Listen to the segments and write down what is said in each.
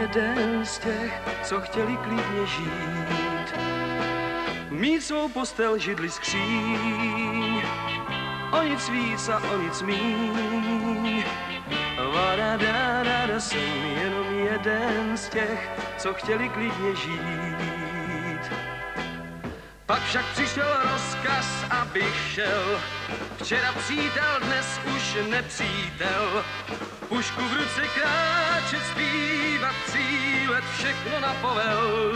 jeden z těch, co chtěli klidně žít. Mít svou postel, židli, skříň, o nic víc a o nic míň. Vadadadada, jsem jenom jeden z těch, co chtěli klidně žít. Pak však přišel rozkaz, abych šel. Včera přítel, dnes už nepřítel. Pušku v ruce kráčet, zpívat, cílet, všechno na povel.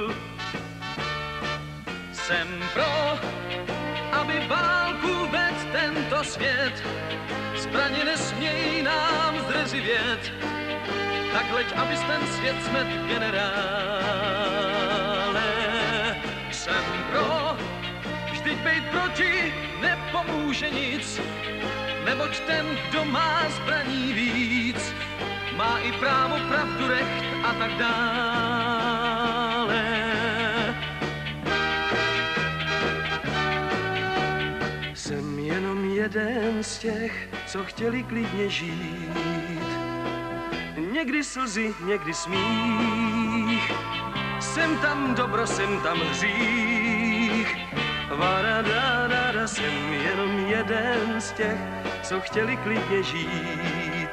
Jsem pro, aby válku vedl tento svět. Zbraně nesmějí nám zdrzivět. Tak leď, abys ten svět smet, generále. Jsem pro, vždyť bejt proti nepomůže nic. Neboť ten, kdo má zbraní víc, má i právo, pravdu, recht a tak dále. Jsem jenom jeden z těch, co chtěli klidně žít. Někdy slzy, někdy smích, jsem tam dobro, jsem tam hřích. Varadadada, jsem jenom jeden z těch, co chtěli klidně žít.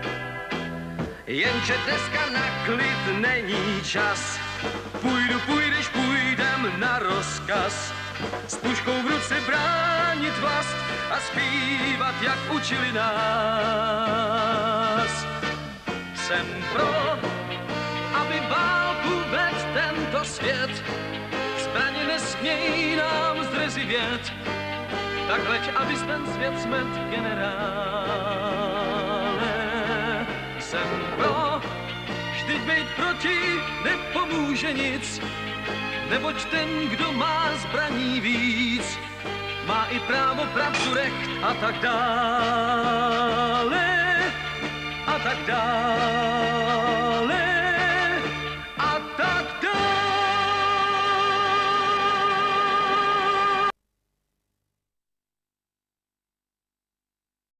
Jenže dneska na klid není čas. Půjdeš, půjdem na rozkaz. S puškou v ruce bránit vlast a zpívat, jak učili nás. Jsem pro, aby válku vedl tento svět. Zbraně nesmějí nám zdrzivět. Tak leď, abys ten svět smet, generále. Jsem pro, vždyť bejt proti nepomůže nic. Neboť ten, kdo má zbraní víc, má i právo, pravdu, recht a tak dále. A tak dále.